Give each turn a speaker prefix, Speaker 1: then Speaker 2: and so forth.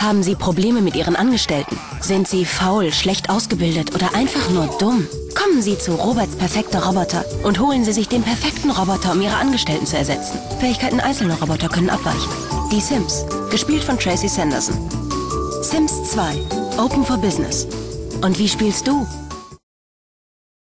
Speaker 1: Haben Sie Probleme mit Ihren Angestellten? Sind Sie faul, schlecht ausgebildet oder einfach nur dumm? Kommen Sie zu Roberts perfekter Roboter und holen Sie sich den perfekten Roboter, um Ihre Angestellten zu ersetzen. Fähigkeiten einzelner Roboter können abweichen. Die Sims, gespielt von Tracy Sanderson. Sims 2, Open for Business. Und wie spielst du?